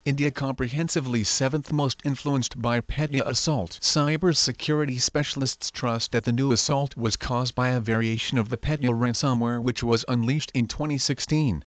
India comprehensively seventh most influenced by Petya assault. Cybersecurity specialists trust that the new assault was caused by a variation of the Petya ransomware which was unleashed in 2016.